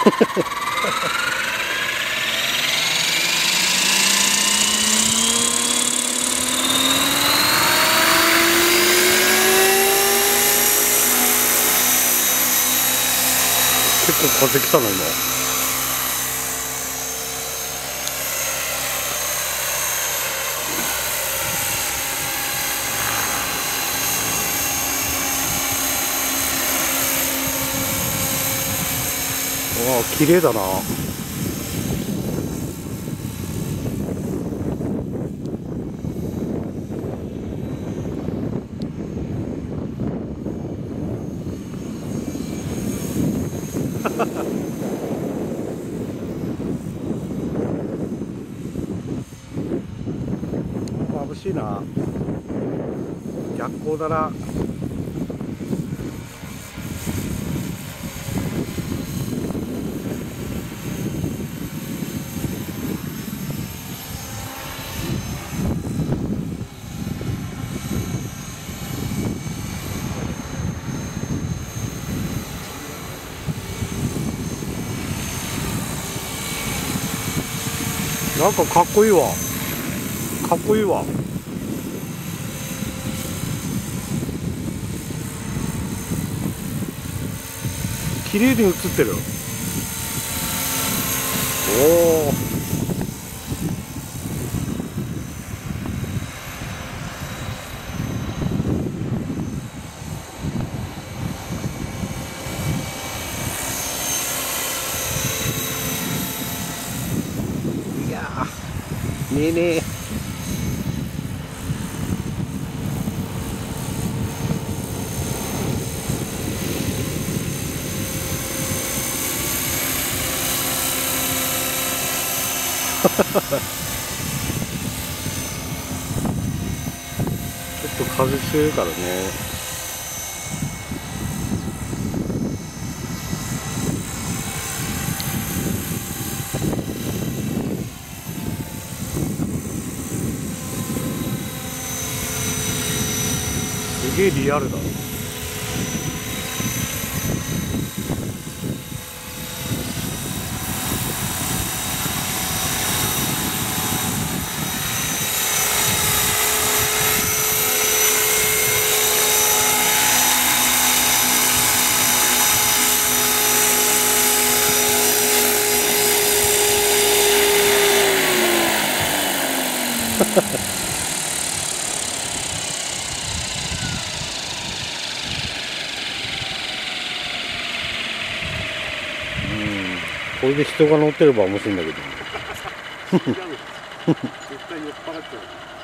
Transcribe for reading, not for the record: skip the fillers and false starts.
結構風来たな今。わあ綺麗だな。眩しいな。逆光だな。なんかかっこいいわ。かっこいいわ。綺麗に映ってる。おお。いやー、ねえねえ。ちょっと風強いからね。すげえリアルだ。これで人が乗ってれば面白いんだけどね。絶対酔っ払っちゃう。